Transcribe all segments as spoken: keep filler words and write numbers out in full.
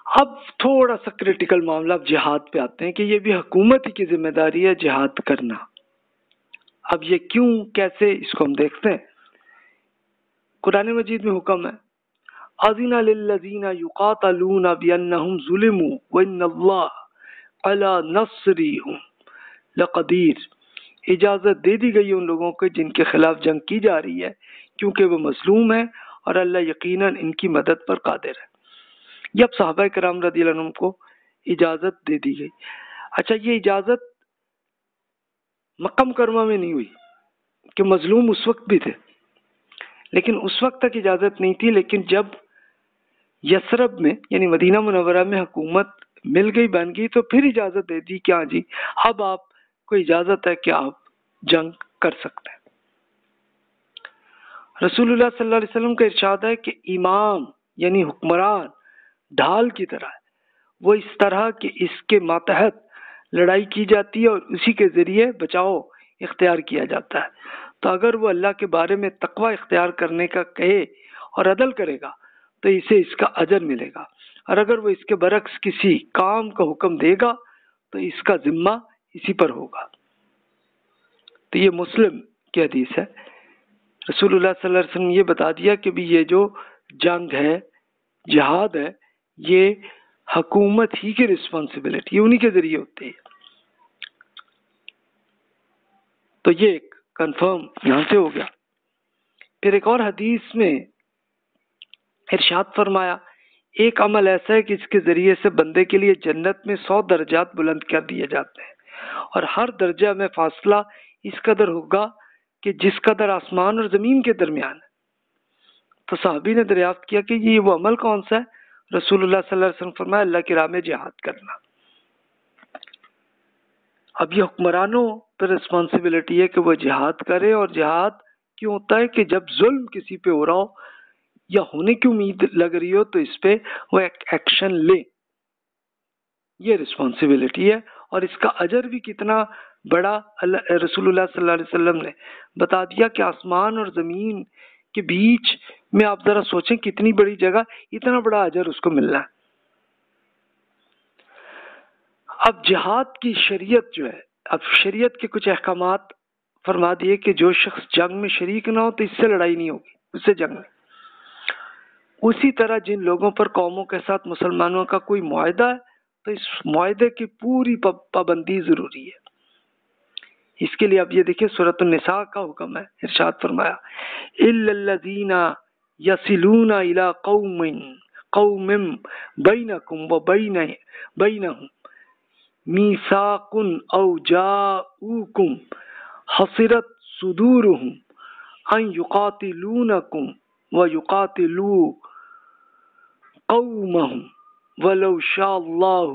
اب تھوڑا سا کریٹیکل معاملہ اب جہاد پہ آتے ہیں کہ یہ بھی حکومت ہی کی ذمہ داری ہے جہاد کرنا. اب یہ کیوں کیسے اس کو ہم دیکھتے ہیں. قرآن مجید میں حکم ہے اذن للذین یقاتلون بانہم ظلموا وان اللہ علی نصرہم لقدیر. اجازت دے دی گئی ان لوگوں کو جن کے خلاف جنگ کی جا رہی ہے کیونکہ وہ مظلوم ہیں اور اللہ یقیناً ان کی مدد پر قادر ہے. یہ اب صحابہ کرام رضی اللہ عنہم کو اجازت دے دی گئی. اچھا یہ اجازت مکہ مکرمہ میں نہیں ہوئی کہ مظلوم اس وقت بھی تھے، لیکن اس وقت تک اجازت نہیں تھی، لیکن جب یثرب میں یعنی مدینہ منورہ میں حکومت مل گئی بن گئی تو پھر اجازت دے دی کہ ہاں جی اب آپ کو اجازت ہے کہ آپ جنگ کر سکتے ہیں. رسول اللہ صلی اللہ علیہ وسلم کا ارشاد ہے کہ امام یعنی حکمران ڈھال کی طرح ہے، وہ اس طرح کہ اس کے ماتحت لڑائی کی جاتی ہے اور اسی کے ذریعے بچاؤ اختیار کیا جاتا ہے. تو اگر وہ اللہ کے بارے میں تقوی اختیار کرنے کا کہے اور عدل کرے گا تو اسے اس کا اجر ملے گا، اور اگر وہ اس کے برعکس کسی کام کا حکم دے گا تو اس کا ذمہ اسی پر ہوگا. تو یہ مسلم کی حدیث ہے. رسول اللہ صلی اللہ علیہ وسلم نے یہ بتا دیا کہ بھی یہ جو جنگ ہے جہاد ہے یہ حکومت ہی کی رسپانسبلٹی انہی کے ذریعے ہوتی ہے. تو یہ ایک کنفرم یہاں سے ہو گیا. پھر ایک اور حدیث میں ارشاد فرمایا ایک عمل ایسا ہے کہ اس کے ذریعے سے بندے کے لیے جنت میں سو درجات بلند کر دیے جاتے ہیں اور ہر درجہ میں فاصلہ اس قدر ہوگا کہ جس قدر آسمان اور زمین کے درمیان ہے. تو صحابی نے دریافت کیا کہ یہ وہ عمل کون سا ہے؟ رسول اللہ صلی اللہ علیہ وسلم فرمایا اللہ کی راہ میں جہاد کرنا. اب یہ حکمرانوں پر رسپانسبلٹی ہے کہ وہ جہاد کرے، اور جہاد کیوں ہوتا ہے کہ جب ظلم کسی پہ ہو رہا ہو یا ہونے کی امید لگ رہی ہو تو اس پہ وہ ایک ایکشن لے. یہ رسپانسبلٹی ہے اور اس کا اجر بھی کتنا بڑا رسول اللہ صلی اللہ علیہ وسلم نے بتا دیا کہ آسمان اور زمین کے بیچ میں آپ ذرا سوچیں کتنی بڑی جگہ اتنا بڑا اجر اس کو ملنا ہے. اب جہاد کی شریعت جو ہے، اب شریعت کے کچھ احکامات فرما دیے کہ جو شخص جنگ میں شریک نہ ہو تو اس سے لڑائی نہیں ہوگی، اس سے جنگ نہیں. اسی طرح جن لوگوں پر قوموں کے ساتھ مسلمانوں کا کوئی معاہدہ ہے تو اس معاہدے کی پوری پابندی ضروری ہے. اس کے لیے اب یہ دیکھیں سورۃ النساء کا حکم ہے. ارشاد فرمایا الا الذین یصلون الی قوم قوم بینکم وبینہم میثاق او جاؤکم حصرت صدورہم ان یقاتلونکم ویقاتلوا قومہم ولو شاء اللہ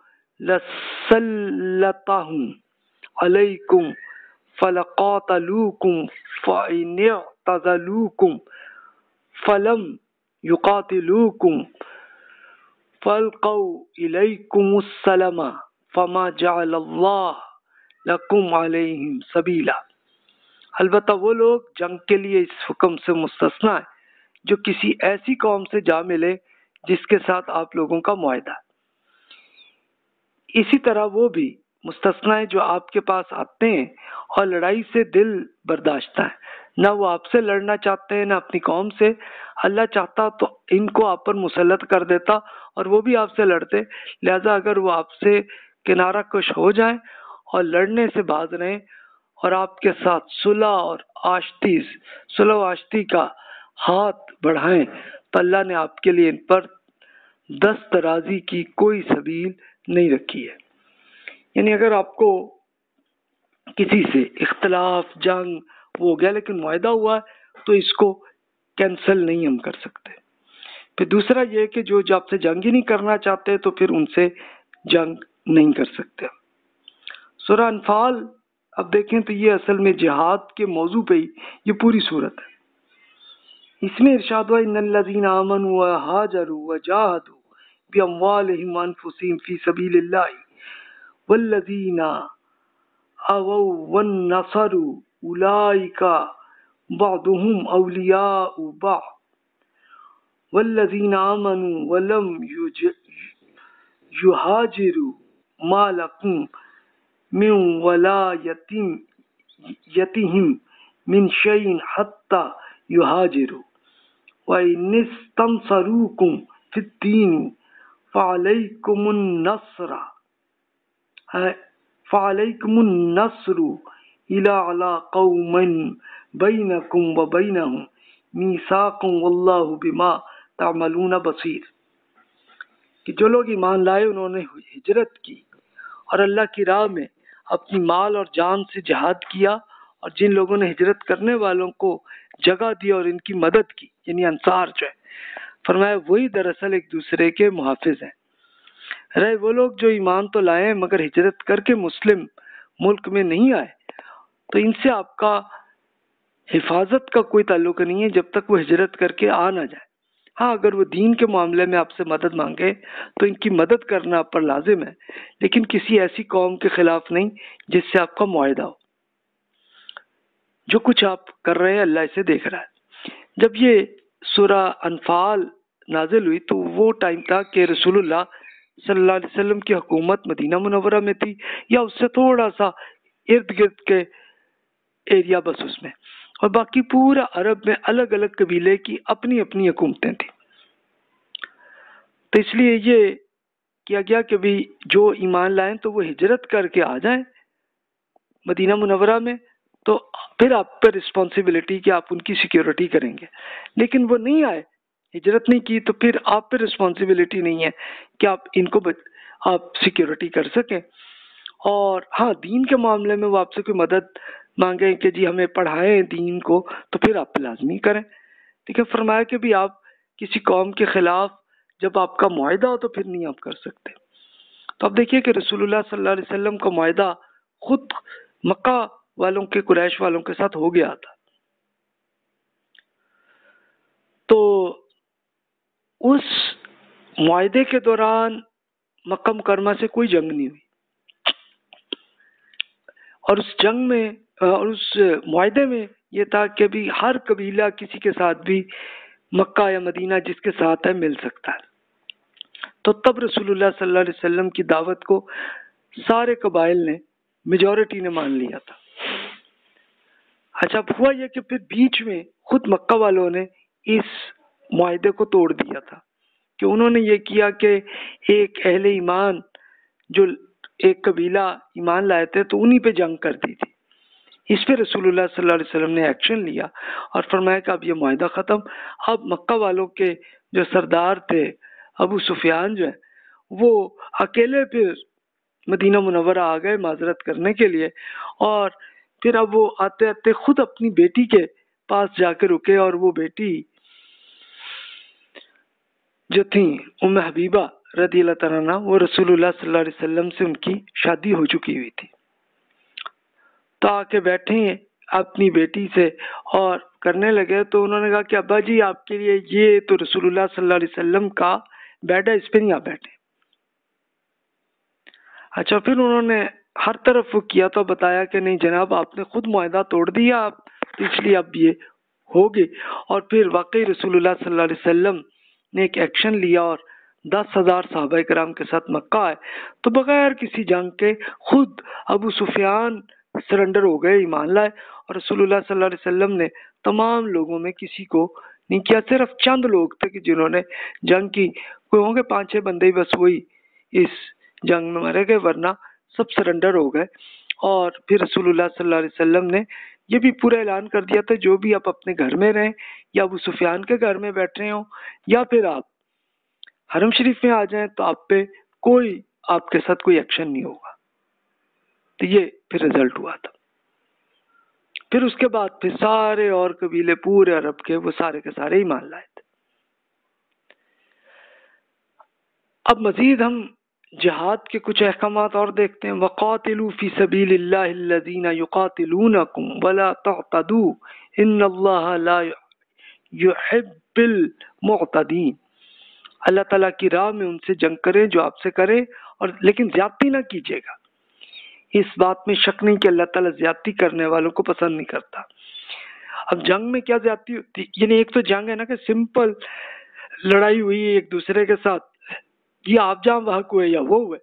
لسلطہم علیکم فلقاتلوکم فإن اعتزلوکم فلم یقاتلوکم فالقوا الیکم السلام فما جعل اللہ لکم علیہم سبیلا. البتہ وہ لوگ جنگ کے لیے اس حکم سے مستثنی ہیں جو کسی ایسی قوم سے جا ملے جس کے ساتھ آپ لوگوں کا معاہدہ ہے. اسی طرح وہ بھی مستثنی ہیں جو آپ کے پاس آتے ہیں اور لڑائی سے دل برداشتہ ہیں، نہ وہ آپ سے لڑنا چاہتے ہیں نہ اپنی قوم سے. اللہ چاہتا تو ان کو آپ پر مسلط کر دیتا اور وہ بھی آپ سے لڑتے. لہذا اگر وہ آپ سے کنارہ کش ہو جائیں اور لڑنے سے باز رہیں اور آپ کے ساتھ صلح اور آشتی صلح و آشتی کا ہاتھ بڑھائیں تو اللہ نے آپ کے لیے ان پر دست درازی کی کوئی سبیل نہیں رکھی ہے. یعنی اگر آپ کو کسی سے اختلاف جنگ ہو گیا لیکن معاہدہ ہوا ہے تو اس کو کینسل نہیں ہم کر سکتے. پھر دوسرا یہ کہ جو جو آپ سے جنگ ہی نہیں کرنا چاہتے تو پھر ان سے جنگ نہیں کر سکتے. سورہ انفال اب دیکھیں تو یہ اصل میں جہاد کے موضوع پہ ہی یہ پوری صورت ہے. اس میں ارشاد ہوا ان الذین آمنوا وہاجروا وجاہدوا باموالہم وانفسہم فی سبیل اللہ والذین آووا ونصروا اولئک بعضهم اولیاء بعض والذین آمنوا ولم یہاجروا ما لکم من ولایتہم من شیء حتی یہاجروا وَإِنِ اسْتَنْصَرُوكُمْ فِي الدِّينِ فَعَلَيْكُمُ النَّصْرُ فَعَلَيْكُمُ النَّصْرُ إِلَّا عَلَىٰ قَوْمٍ بَيْنَكُمْ وَبَيْنَهُمْ مِيثَاقٌ وَاللَّهُ بِمَا تَعْمَلُونَ بَصِيرٌ، کہ جو لوگ ایمان لائے انہوں نے ہجرت کی اور اللہ کی راہ میں اپنی مال اور جان سے جہاد کیا، اور جن لوگوں نے ہجرت کرنے والوں کو جگہ دی اور ان کی مدد کی، یعنی انصار جو ہے، فرمایا وہی دراصل ایک دوسرے کے محافظ ہیں۔ رہے وہ لوگ جو ایمان تو لائے ہیں مگر ہجرت کر کے مسلم ملک میں نہیں آئے، تو ان سے آپ کا حفاظت کا کوئی تعلق نہیں ہے جب تک وہ ہجرت کر کے آ نہ جائے۔ ہاں اگر وہ دین کے معاملے میں آپ سے مدد مانگے تو ان کی مدد کرنا آپ پر لازم ہے، لیکن کسی ایسی قوم کے خلاف نہیں جس سے آپ کا معاہدہ ہو۔ جو کچھ آپ کر رہے ہیں اللہ اسے دیکھ رہا ہے۔ جب یہ سورہ انفال نازل ہوئی تو وہ ٹائم تھا کہ رسول اللہ صلی اللہ علیہ وسلم کی حکومت مدینہ منورہ میں تھی، یا اس سے تھوڑا سا ارد گرد کے ایریا بس اس میں، اور باقی پورا عرب میں الگ الگ قبیلے کی اپنی اپنی حکومتیں تھیں۔ تو اس لیے یہ کیا گیا کہ بھی جو ایمان لائیں تو وہ ہجرت کر کے آ جائیں مدینہ منورہ میں، تو پھر آپ پہ رسپانسبلٹی کہ آپ ان کی سیکیورٹی کریں گے، لیکن وہ نہیں آئے، ہجرت نہیں کی، تو پھر آپ پہ رسپانسبلٹی نہیں ہے کہ آپ ان کو آپ سیکیورٹی کر سکیں۔ اور ہاں دین کے معاملے میں وہ آپ سے کوئی مدد مانگیں کہ جی ہمیں پڑھائیں دین کو، تو پھر آپ لازمی کریں۔ ٹھیک ہے، فرمایا کہ بھی آپ کسی قوم کے خلاف جب آپ کا معاہدہ ہو تو پھر نہیں آپ کر سکتے۔ تو اب دیکھیے کہ رسول اللہ صلی اللہ علیہ وسلم کا معاہدہ خود مکہ والوں کے قریش والوں کے ساتھ ہو گیا تھا، تو اس معاہدے کے دوران مکہ مکرمہ سے کوئی جنگ نہیں ہوئی، اور اس جنگ میں اور اس معاہدے میں یہ تھا کہ بھی ہر قبیلہ کسی کے ساتھ بھی مکہ یا مدینہ جس کے ساتھ ہے مل سکتا ہے۔ تو تب رسول اللہ صلی اللہ علیہ وسلم کی دعوت کو سارے قبائل نے، میجورٹی نے مان لیا تھا۔ اچھا ہوا یہ کہ پھر بیچ میں خود مکہ والوں نے اس معاہدے کو توڑ دیا تھا، کہ انہوں نے یہ کیا کہ ایک اہل ایمان جو ایک قبیلہ ایمان لائے تھے تو انہی پہ جنگ کر دی تھی۔ اس پہ رسول اللہ صلی اللہ علیہ وسلم نے ایکشن لیا اور فرمایا کہ اب یہ معاہدہ ختم۔ اب مکہ والوں کے جو سردار تھے ابو سفیان جو ہیں وہ اکیلے پھر مدینہ منورہ آ گئے معذرت کرنے کے لیے، اور پھر اب وہ آتے آتے خود اپنی بیٹی کے پاس جا کے رکے، اور وہ بیٹی جو تھی ام حبیبہ رضی اللہ تعالیٰ عنہ، وہ رسول اللہ صلی اللہ علیہ وسلم سے ان کی شادی ہو چکی ہوئی تھی۔ تو آ کے بیٹھے اپنی بیٹی سے اور کرنے لگے، تو انہوں نے کہا کہ ابا جی آپ کے لیے یہ تو رسول اللہ صلی اللہ علیہ وسلم کا بیڈ ہے، اس پہ نہیں آپ بیٹھے۔ اچھا پھر انہوں نے ہر طرف وہ کیا تو بتایا کہ نہیں جناب آپ نے خود معاہدہ توڑ دیا، آپ اس لیے اب یہ ہوگی۔ اور پھر واقعی رسول اللہ صلی اللہ علیہ وسلم نے ایک ایکشن لیا اور دس ہزار صحابہ کرام کے ساتھ مکہ آئے، تو بغیر کسی جنگ کے خود ابو سفیان سرنڈر ہو گئے، ایمان لائے، اور رسول اللہ صلی اللہ علیہ وسلم نے تمام لوگوں میں کسی کو نہیں کیا، صرف چند لوگ تھے کہ جنہوں نے جنگ کی، کوئی ہوں گے پانچ چھ بندے ہی بس وہی اس جنگ میں مرے گئے، ورنہ سب سرنڈر ہو گئے۔ اور پھر رسول اللہ صلی اللہ علیہ وسلم نے یہ بھی پورا اعلان کر دیا تھا جو بھی آپ اپنے گھر میں رہیں یا ابو سفیان کے گھر میں بیٹھ رہے ہوں یا پھر آپ حرم شریف میں آ جائیں تو آپ پہ کوئی آپ کے ساتھ کوئی ایکشن نہیں ہوگا۔ تو یہ پھر رزلٹ ہوا تھا۔ پھر اس کے بعد پھر سارے اور قبیلے پورے عرب کے وہ سارے کے سارے ایمان لائے تھے۔ اب مزید ہم جہاد کے کچھ احکامات اور دیکھتے ہیں۔ وَقَاتِلُوا فِي سَبِيلِ اللَّهِ الَّذِينَ يُقَاتِلُونَكُمْ وَلَا تَعْتَدُوا إِنَّ اللَّهَ لَا يُحِبُّ الْمُعْتَدِينَ۔ اللہ تعالیٰ کی راہ میں ان سے جنگ کریں جو آپ سے کرے، اور لیکن زیادتی نہ کیجیے گا۔ اس بات میں شک نہیں کہ اللہ تعالیٰ زیادتی کرنے والوں کو پسند نہیں کرتا۔ اب جنگ میں کیا زیادتی ہوتی، یعنی ایک تو جنگ ہے نا کہ سمپل لڑائی ہوئی ایک دوسرے کے ساتھ، یہ آپ جہاں بحق ہوئے یا وہ ہوئے.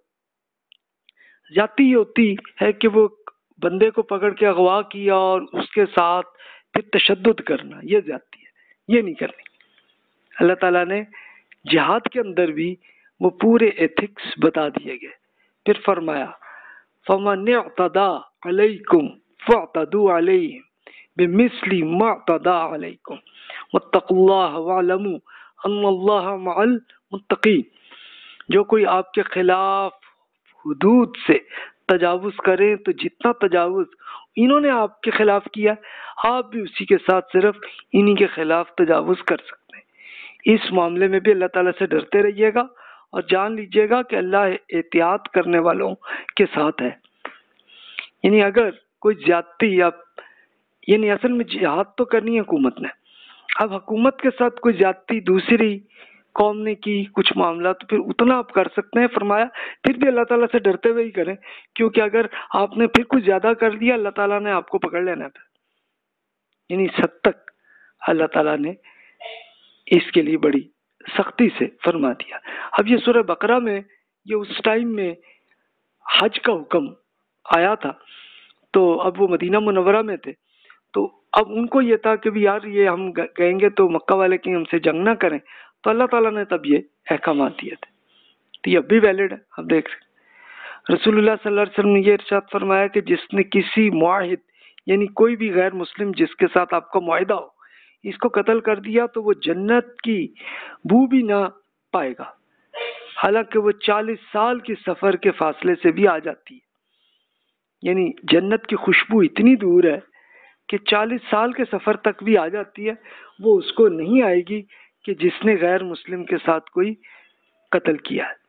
زیادتی یہ ہوتی ہے کہ وہ بندے کو پکڑ کے اغوا کیا اور اس کے ساتھ پھر تشدد کرنا، یہ زیادتی ہے، یہ نہیں کرنی. اللہ تعالیٰ نے جہاد کے اندر بھی وہ پورے ایتھکس بتا دیے گئے. پھر فرمایا فَمَنِ اعْتَدَىٰ عَلَيْكُمْ فَاعْتَدُوا عَلَيْهِ بِمِثْلِ مَا اعْتَدَىٰ عَلَيْكُمْ وَاتَّقُوا اللَّهَ وَاعْلَمُوا أَنَّ اللَّهَ مَعَ الْمُتَّقِينَ. جو کوئی آپ کے خلاف حدود سے تجاوز کریں تو جتنا تجاوز انہوں نے آپ کے خلاف کیا آپ بھی اسی کے ساتھ صرف انہی کے خلاف تجاوز کر سکتے ہیں. اس معاملے میں بھی اللہ تعالیٰ سے ڈرتے رہیے گا اور جان لیجئے گا کہ اللہ احتیاط کرنے والوں کے ساتھ ہے. یعنی اگر کوئی زیادتی یا یعنی اصل میں جہاد تو کرنی ہے حکومت نے، اب حکومت کے ساتھ کوئی زیادتی دوسری قوم نے کی کچھ معاملہ تو پھر اتنا آپ کر سکتے ہیں. فرمایا پھر بھی اللہ تعالیٰ سے ڈرتے ہوئے ہی کریں، کیونکہ اگر آپ نے پھر کچھ زیادہ کر دیا اللہ تعالیٰ نے آپ کو پکڑ لینا ہے. یعنی اس حد تک اللہ تعالیٰ نے اس کے لیے بڑی سختی سے فرما دیا. اب یہ سورہ بقرہ میں یہ اس ٹائم میں حج کا حکم آیا تھا، تو اب وہ مدینہ منورہ میں تھے، تو اب ان کو یہ تھا کہ بھی یار یہ ہم کہیں گے تو مکہ والے کہیں ہم سے جنگ نہ کریں، تو اللہ تعالیٰ نے تب یہ احکامات دیے تھے. تو یہ اب بھی ویلڈ ہے. اب دیکھ رسول اللہ صلی اللہ علیہ وسلم نے یہ ارشاد فرمایا کہ جس نے کسی معاہد یعنی کوئی بھی غیر مسلم جس کے ساتھ آپ کا معاہدہ ہو اس کو قتل کر دیا تو وہ جنت کی بو بھی نہ پائے گا، حالانکہ وہ چالیس سال کی سفر کے فاصلے سے بھی آ جاتی ہے. یعنی جنت کی خوشبو اتنی دور ہے کہ چالیس سال کے سفر تک بھی آ جاتی ہے، وہ اس کو نہیں آئے گی کہ جس نے غیر مسلم کے ساتھ کوئی قتل کیا ہے.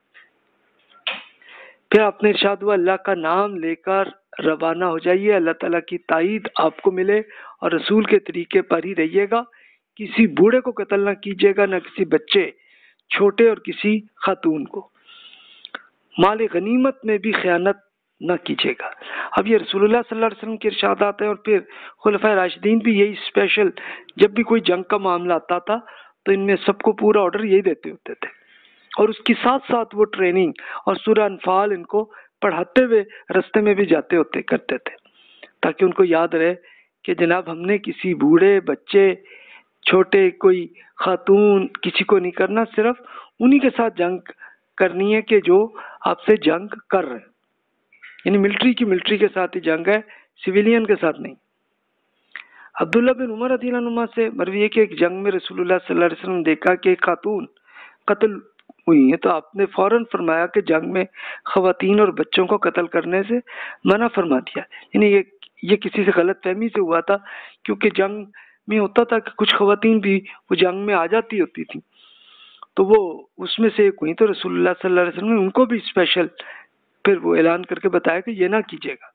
پھر آپ نے ارشاد ہوا اللہ کا نام لے کر روانہ ہو جائیے، اللہ تعالیٰ کی تائید آپ کو ملے اور رسول کے طریقے پر ہی رہیے گا. کسی بوڑھے کو قتل نہ کیجیے گا، نہ کسی بچے چھوٹے اور کسی خاتون کو. مال غنیمت میں بھی خیانت نہ کیجیے گا. اب یہ رسول اللہ صلی اللہ علیہ وسلم کے ارشادات ہیں، اور پھر خلفائے راشدین بھی یہی اسپیشل جب بھی کوئی جنگ کا معاملہ آتا تھا تو ان میں سب کو پورا آرڈر یہی دیتے ہوتے تھے، اور اس کے ساتھ ساتھ وہ ٹریننگ اور سورہ انفال ان کو پڑھاتے ہوئے رستے میں بھی جاتے ہوتے کرتے تھے، تاکہ ان کو یاد رہے کہ جناب ہم نے کسی بوڑھے بچے چھوٹے کوئی خاتون کسی کو نہیں کرنا، صرف انہی کے ساتھ جنگ کرنی ہے کہ جو آپ سے جنگ کر رہے ہیں. یعنی ملٹری کی ملٹری کے ساتھ ہی جنگ ہے، سویلین کے ساتھ نہیں. عبداللہ بن عمر رضی اللہ عنہ سے مروی ہے کہ ایک جنگ میں رسول اللہ صلی اللہ علیہ وسلم نے دیکھا کہ ایک خاتون قتل ہوئی ہے، تو آپ نے فوراً فرمایا کہ جنگ میں خواتین اور بچوں کو قتل کرنے سے منع فرما دیا. یعنی یہ یہ کسی سے غلط فہمی سے ہوا تھا، کیونکہ جنگ میں ہوتا تھا کہ کچھ خواتین بھی وہ جنگ میں آ جاتی ہوتی تھیں، تو وہ اس میں سے ایک ہوئی، تو رسول اللہ صلی اللہ علیہ وسلم نے ان کو بھی اسپیشل پھر وہ اعلان کر کے بتایا کہ یہ نہ کیجیے گا.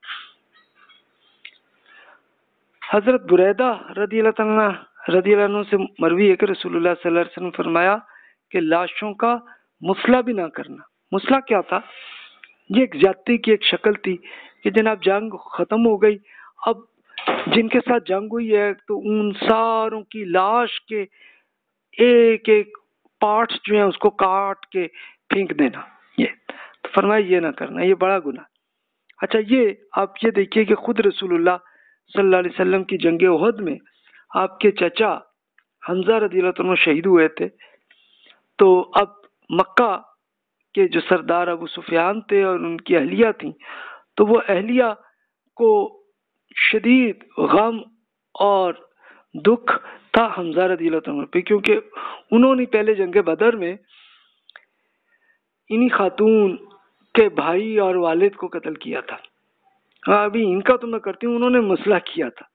حضرت بریدہ رضی اللہ تعالیٰ رضی اللہ عنہ سے مروی ہے کہ رسول اللہ صلی اللہ علیہ وسلم فرمایا کہ لاشوں کا مسئلہ بھی نہ کرنا. مسئلہ کیا تھا؟ یہ ایک زیادتی کی ایک شکل تھی کہ جناب جنگ ختم ہو گئی، اب جن کے ساتھ جنگ ہوئی ہے تو ان ساروں کی لاش کے ایک ایک پارٹس جو ہیں اس کو کاٹ کے پھینک دینا. یہ تو فرمایا یہ نہ کرنا، یہ بڑا گناہ. اچھا یہ آپ یہ دیکھیے کہ خود رسول اللہ صلی اللہ علیہ وسلم کی جنگ احد میں آپ کے چچا حمزہ رضی اللہ عنہ شہید ہوئے تھے، تو اب مکہ کے جو سردار ابو سفیان تھے اور ان کی اہلیہ تھیں، تو وہ اہلیہ کو شدید غم اور دکھ تھا حمزہ رضی اللہ عنہ پہ، کیونکہ انہوں نے پہلے جنگ بدر میں انہی خاتون کے بھائی اور والد کو قتل کیا تھا. ہاں ابھی ان کا تو میں کرتی ہوں، انہوں نے مسئلہ کیا تھا،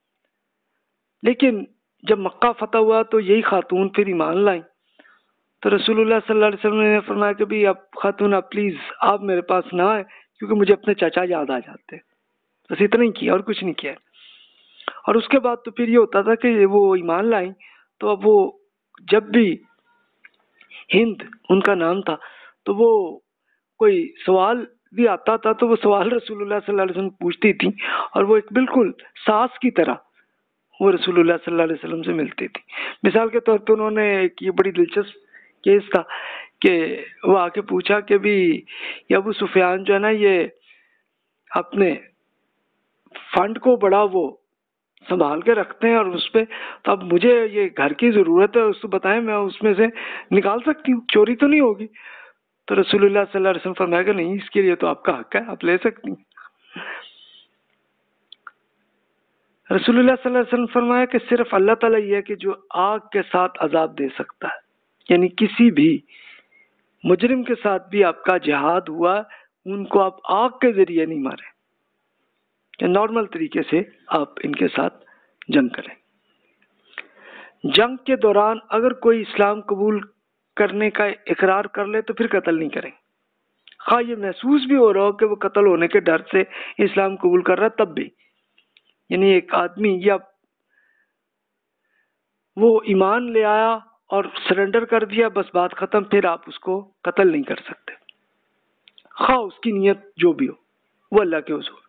لیکن جب مکہ فتح ہوا تو یہی خاتون پھر ایمان لائیں. تو رسول اللہ صلی اللہ علیہ وسلم نے فرمایا کہ بھی اب خاتون آپ پلیز آپ میرے پاس نہ آئے، کیونکہ مجھے اپنے چچا یاد آ جاتے. بس اتنا ہی کیا اور کچھ نہیں کیا. اور اس کے بعد تو پھر یہ ہوتا تھا کہ وہ ایمان لائیں تو اب وہ جب بھی ہند ان کا نام تھا تو وہ کوئی سوال بھی آتا تھا تو وہ سوال رسول اللہ صلی اللہ علیہ وسلم پوچھتی تھی، اور وہ ایک بالکل ساس کی طرح وہ رسول اللہ صلی اللہ علیہ وسلم سے ملتی تھی. مثال کے طور پہ انہوں نے ایک یہ بڑی دلچسپ کیس تھا کہ وہ آ کے پوچھا کہ بھی یہ ابو سفیان جو ہے نا یہ اپنے فنڈ کو بڑا وہ سنبھال کے رکھتے ہیں اور اس پہ، تو اب مجھے یہ گھر کی ضرورت ہے، اس کو بتائیں میں اس میں سے نکال سکتی ہوں، چوری تو نہیں ہوگی؟ تو رسول اللہ صلی اللہ علیہ وسلم فرمایا کہ نہیں، اس کے لیے تو آپ کا حق ہے، آپ لے سکتی ہیں۔ رسول اللہ صلی اللہ علیہ وسلم فرمایا کہ صرف اللہ تعالیٰ یہ ہے کہ جو آگ کے ساتھ عذاب دے سکتا ہے، یعنی کسی بھی مجرم کے ساتھ بھی آپ کا جہاد ہوا، ان کو آپ آگ کے ذریعے نہیں مارے، کہ نارمل طریقے سے آپ ان کے ساتھ جنگ کریں۔ جنگ کے دوران اگر کوئی اسلام قبول کرنے کا اقرار کر لے تو پھر قتل نہیں کریں، خواہ یہ محسوس بھی ہو رہا ہو کہ وہ قتل ہونے کے ڈر سے اسلام قبول کر رہا ہے تب بھی، یعنی ایک آدمی یا وہ ایمان لے آیا اور سرنڈر کر دیا، بس بات ختم، پھر آپ اس کو قتل نہیں کر سکتے، خواہ اس کی نیت جو بھی ہو، وہ اللہ کے حضور۔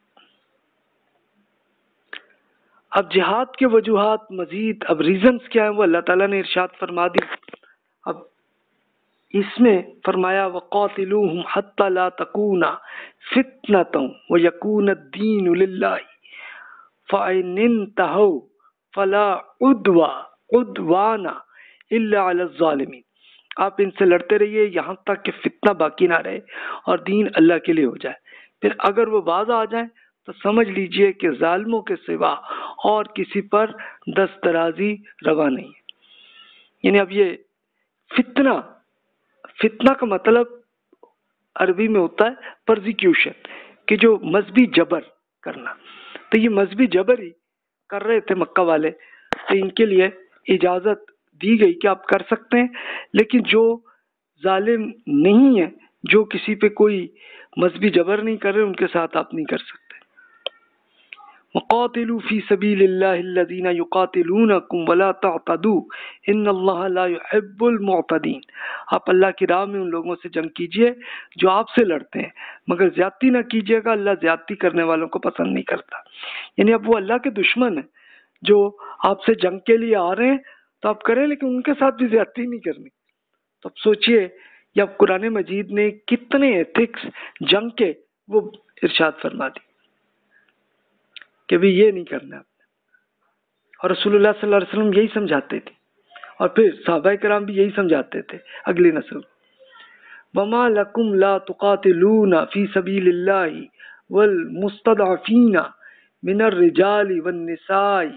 اب جہاد کے وجوہات مزید، اب ریزنز کیا ہیں وہ اللہ تعالیٰ نے ارشاد فرما دی۔ اب اس میں فرمایا وَقَاتِلُوهُمْ حَتَّى لَا تَكُونَ فِتْنَةٌ وَيَكُونَ الدِّينُ لِلَّهِ فَإِنِ انْتَهَوْا فَلَا عُدْوَانَ إِلَّا عَلَى الظَّالِمِينَ، آپ ان سے لڑتے رہیے یہاں تک کہ فتنہ باقی نہ رہے اور دین اللہ کے لیے ہو جائے، پھر اگر وہ باز آ جائیں تو سمجھ لیجئے کہ ظالموں کے سوا اور کسی پر دست درازی روا نہیں ہے۔ یعنی اب یہ فتنہ فتنہ کا مطلب عربی میں ہوتا ہے پرزیکیوشن، کہ جو مذہبی جبر کرنا، تو یہ مذہبی جبر ہی کر رہے تھے مکہ والے، تو ان کے لیے اجازت دی گئی کہ آپ کر سکتے ہیں، لیکن جو ظالم نہیں ہے، جو کسی پہ کوئی مذہبی جبر نہیں کر رہے، ان کے ساتھ آپ نہیں کر سکتے۔ وَقَاتِلُوا فِي سَبِيلِ اللَّهِ الَّذِينَ يُقَاتِلُونَكُمْ وَلَا تَعْتَدُوا إِنَّ اللَّهَ لَا يُحِبُّ الْمُعْتَدِينَ، آپ اللہ کی راہ میں ان لوگوں سے جنگ کیجئے جو آپ سے لڑتے ہیں، مگر زیادتی نہ کیجئے گا، اللہ زیادتی کرنے والوں کو پسند نہیں کرتا۔ یعنی اب وہ اللہ کے دشمن ہیں جو آپ سے جنگ کے لیے آ رہے ہیں تو آپ کریں، لیکن ان کے ساتھ بھی زیادتی نہیں کرنی۔ تو اب سوچئے یا قرآن مجید نے کتنے ایتھکس جنگ کے وہ ارشاد فرما دی کہ بھی یہ نہیں کرنا آپ نے، اور رسول اللہ صلی اللہ علیہ وسلم یہی سمجھاتے تھے، اور پھر صحابہ کرام بھی یہی سمجھاتے تھے اگلی نسل۔ وَمَا لَكُمْ لَا تُقَاتِلُونَ فِي سَبِيلِ اللَّهِ وَالْمُسْتَضْعَفِينَ مِنَ الرِّجَالِ وَالنِّسَاءِ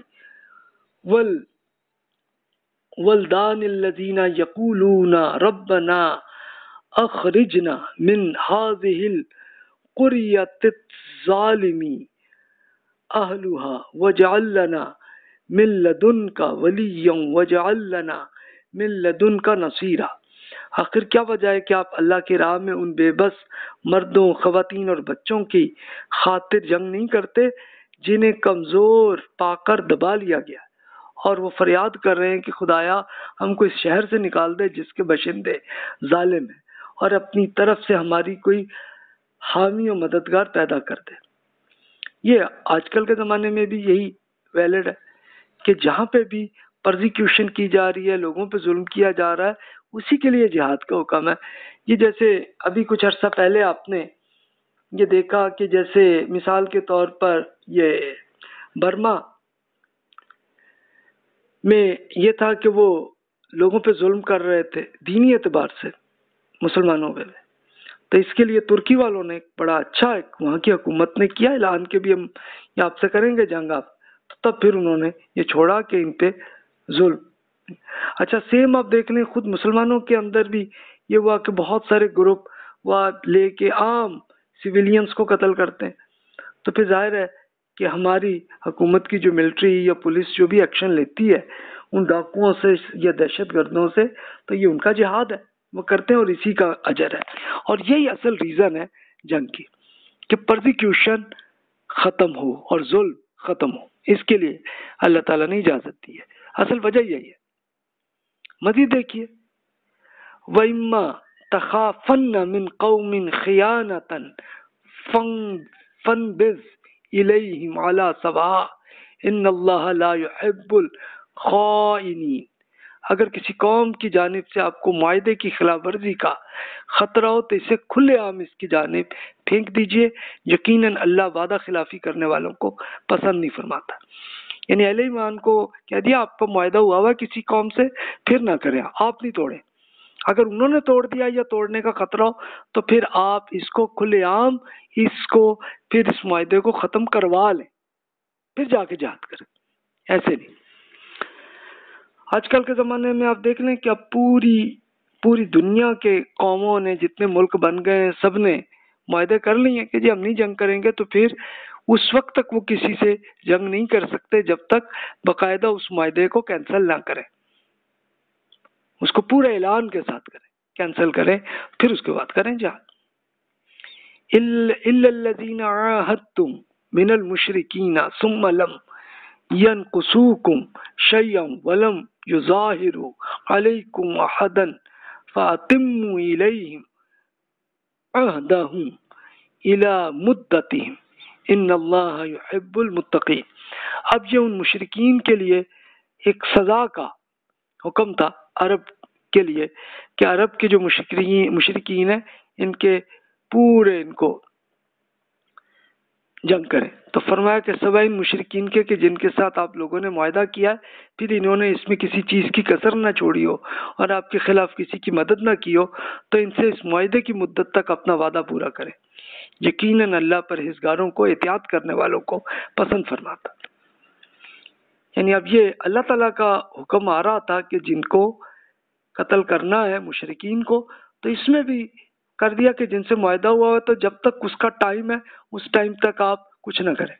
وَالْوِلْدَانِ الَّذِينَ يَقُولُونَ رَبَّنَا أَخْرِجْنَا مِنْ هَٰذِهِ الْقَرْيَةِ الظَّالِمِ أَهْلُهَا وَاجْعَل لَّنَا مِن لَّدُنكَ وَلِيًّا وَاجْعَل لَّنَا مِن لَّدُنكَ نَصِيرًا، آخر کیا وجہ ہے کہ آپ اللہ کی راہ میں ان بے بس مردوں، خواتین اور بچوں کی خاطر جنگ نہیں کرتے جنہیں کمزور پا کر دبا لیا گیا، اور وہ فریاد کر رہے ہیں کہ خدایا ہم کو اس شہر سے نکال دے جس کے باشندے ظالم ہیں، اور اپنی طرف سے ہماری کوئی حامی و مددگار پیدا کر دے۔ یہ آج کل کے زمانے میں بھی یہی ویلڈ ہے کہ جہاں پہ بھی پرزیکیوشن کی جا رہی ہے، لوگوں پہ ظلم کیا جا رہا ہے، اسی کے لیے جہاد کا حکم ہے۔ یہ جیسے ابھی کچھ عرصہ پہلے آپ نے یہ دیکھا کہ جیسے مثال کے طور پر یہ برما میں یہ تھا کہ وہ لوگوں پہ ظلم کر رہے تھے دینی اعتبار سے مسلمانوں پہ، تو اس کے لیے ترکی والوں نے بڑا اچھا ایک وہاں کی حکومت نے کیا اعلان کہ بھی ہم یہ آپ سے کریں گے جنگ، آپ تب پھر انہوں نے یہ چھوڑا کہ ان پہ ظلم۔ اچھا سیم آپ دیکھ لیں خود مسلمانوں کے اندر بھی یہ ہوا کہ بہت سارے گروپ وہ لے کے عام سویلینز کو قتل کرتے ہیں، تو پھر ظاہر ہے کہ ہماری حکومت کی جو ملٹری یا پولیس جو بھی ایکشن لیتی ہے ان ڈاکوؤں سے یا دہشت گردوں سے، تو یہ ان کا جہاد ہے، وہ کرتے ہیں اور اسی کا اجر ہے، اور یہی اصل ریزن ہے جنگ کی کہ پرزیکیوشن ختم ہو اور ظلم ختم ہو، اس کے لیے اللہ تعالیٰ نے اجازت دی ہے، اصل وجہ یہی ہے۔ مزید دیکھیے وَإِمَّا تَخَافَنَّ مِن قَوْمٍ خِيَانَةً فَانبِذْ إِلَيْهِمْ عَلَى سَوَاءٍ إِنَّ اللَّهَ لَا يُحِبُّ الْخَائِنِينَ، اگر کسی قوم کی جانب سے آپ کو معاہدے کی خلاف ورزی کا خطرہ ہو تو اسے کھلے عام اس کی جانب پھینک دیجئے، یقیناً اللہ وعدہ خلافی کرنے والوں کو پسند نہیں فرماتا۔ یعنی اہل ایمان کو کہہ دیا آپ کا معاہدہ ہوا ہوا کسی قوم سے، پھر نہ کریں، آپ نہیں توڑیں۔ اگر انہوں نے توڑ دیا یا توڑنے کا خطرہ ہو تو پھر آپ اس کو کھلے عام اس کو پھر اس معاہدے کو ختم کروا لیں، پھر جا کے جہاد کریں، ایسے نہیں۔ آج کل کے زمانے میں آپ دیکھ لیں کہ اب پوری پوری دنیا کے قوموں نے، جتنے ملک بن گئے ہیں، سب نے معاہدے کر لیے ہیں کہ جی ہم نہیں جنگ کریں گے، تو پھر اس وقت تک وہ کسی سے جنگ نہیں کر سکتے جب تک باقاعدہ اس معاہدے کو کینسل نہ کریں، اس کو پورے اعلان کے ساتھ کریں، کینسل کریں، پھر اس کے بعد کریں جہاد۔ الا الذین عاہدتم من المشرکین ثم لم ينقصوكم شيئا ولم يظاهروا عليكم احدا فاتموا اليهم عهدهم الى مدتهم ان اللہ يحب المتقین۔ اب یہ ان مشرکین کے لیے ایک سزا کا حکم تھا عرب کے لیے کہ عرب کے جو مشرکین مشرکین ہیں ان کے پورے ان کو جنگ کریں، تو فرمایا کہ سوائے ان مشرکین کے کہ جن کے ساتھ آپ لوگوں نے معاہدہ کیا ہے، پھر انہوں نے اس میں کسی چیز کی کسر نہ چھوڑی ہو اور آپ کے خلاف کسی کی مدد نہ کی ہو، تو ان سے اس معاہدے کی مدت تک اپنا وعدہ پورا کریں، یقیناً اللہ پرہیزگاروں کو، احتیاط کرنے والوں کو پسند فرماتا۔ یعنی اب یہ اللہ تعالیٰ کا حکم آ رہا تھا کہ جن کو قتل کرنا ہے مشرکین کو، تو اس میں بھی کر دیا کہ جن سے معاہدہ ہوا ہوا تو جب تک اس کا ٹائم ہے اس ٹائم تک آپ کچھ نہ کریں۔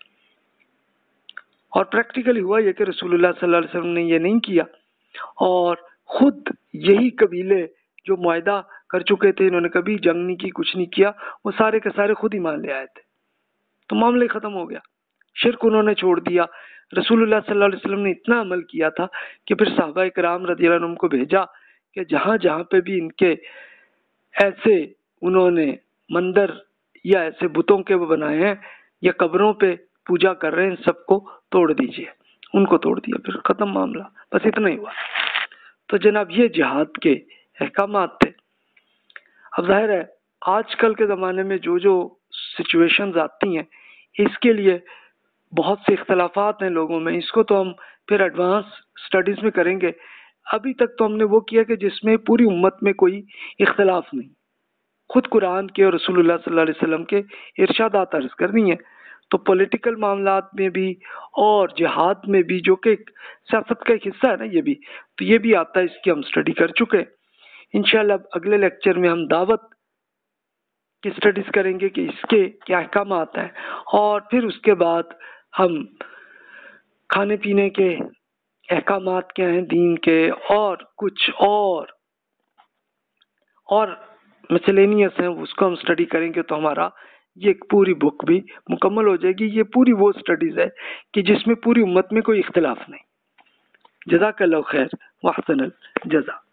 اور پریکٹیکلی ہوا یہ کہ رسول اللہ صلی اللہ علیہ وسلم نے یہ نہیں کیا، اور خود یہی قبیلے جو معاہدہ کر چکے تھے، انہوں نے کبھی جنگ نہیں کی، کچھ نہیں کیا، وہ سارے کے سارے خود ہی مان لے آئے تھے، تو معاملہ ختم ہو گیا، شرک انہوں نے چھوڑ دیا۔ رسول اللہ صلی اللہ علیہ وسلم نے اتنا عمل کیا تھا کہ پھر صحابہ کرام رضی اللہ عنہم کو بھیجا کہ جہاں جہاں پہ بھی ان کے ایسے انہوں نے مندر یا ایسے بتوں کے وہ بنائے ہیں یا قبروں پہ پوجا کر رہے ہیں، ان سب کو توڑ دیجئے، ان کو توڑ دیا، پھر ختم معاملہ، بس اتنا ہی ہوا۔ تو جناب یہ جہاد کے احکامات تھے۔ اب ظاہر ہے آج کل کے زمانے میں جو جو سچویشنز آتی ہیں اس کے لیے بہت سے اختلافات ہیں لوگوں میں، اس کو تو ہم پھر ایڈوانس سٹڈیز میں کریں گے۔ ابھی تک تو ہم نے وہ کیا کہ جس میں پوری امت میں کوئی اختلاف نہیں، خود قرآن کے اور رسول اللہ صلی اللہ علیہ وسلم کے ارشادات عرض کر دی ہیں۔ تو پولیٹیکل معاملات میں بھی اور جہاد میں بھی، جو کہ سیاست کا ایک حصہ ہے نا یہ بھی، تو یہ بھی آتا ہے، اس کی ہم سٹڈی کر چکے ہیں۔ انشاءاللہ اب اگلے لیکچر میں ہم دعوت کی سٹڈیز کریں گے کہ اس کے کیا احکامات ہیں، اور پھر اس کے بعد ہم کھانے پینے کے احکامات کیا ہیں دین کے، اور کچھ اور اور مسلینیس ہیں، اس کو ہم سٹڈی کریں گے، تو ہمارا یہ پوری بک بھی مکمل ہو جائے گی۔ یہ پوری وہ سٹڈیز ہے کہ جس میں پوری امت میں کوئی اختلاف نہیں۔ جزاک اللہ خیر واحسن الجزا۔